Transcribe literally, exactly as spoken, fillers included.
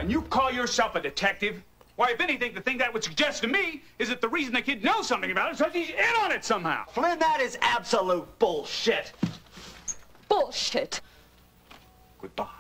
And you call yourself a detective? Why, if anything, the thing that would suggest to me is that the reason the kid knows something about it is because he's in on it somehow. Flynn, that is absolute bullshit. Bullshit. Goodbye.